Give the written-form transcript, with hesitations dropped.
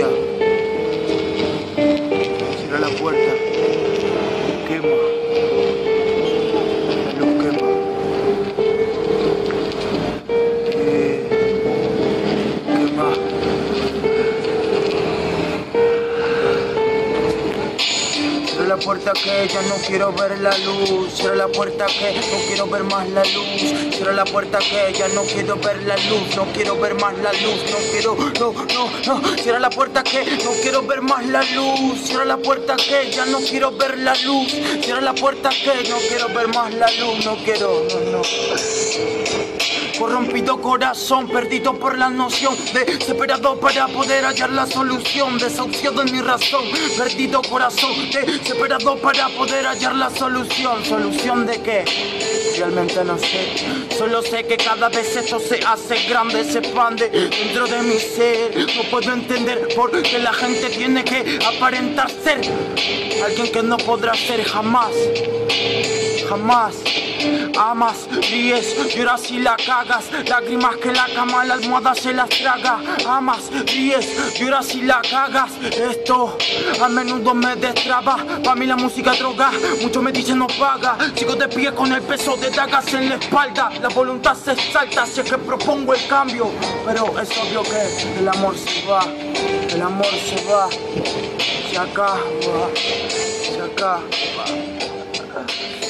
Cierra la puerta. Quema. La luz quema. Quema. Cierra la puerta que ya no quiero ver la luz. Cierra la puerta que no quiero ver más la luz. Cierra la puerta que ya no quiero ver la luz. No quiero ver más la luz. No quiero, no. Cierra la puerta que no quiero ver más la luz. Cierra la puerta que ya no quiero ver la luz. Cierra la puerta que no quiero ver más la luz. No quiero, no. Corrompido corazón, perdido por la noción, desesperado para poder hallar la solución, desahuciado en mi razón, perdido corazón, desesperado para poder hallar la solución. ¿Solución de qué? Realmente no sé, solo sé que cada vez esto se hace grande, se expande dentro de mi ser. No puedo entender por qué la gente tiene que aparentar ser alguien que no podrá ser jamás. Jamás. Amas, ríes, lloras y la cagas. Lágrimas que la cama, la almohada se las traga. Amas, ríes, lloras y la cagas. Esto a menudo me destraba. Pa' mí la música droga, muchos me dicen no paga. Sigo de pie con el peso de dagas en la espalda. La voluntad se exalta si es que propongo el cambio. Pero es obvio que el amor se va. El amor se va. Se acaba. Se acaba.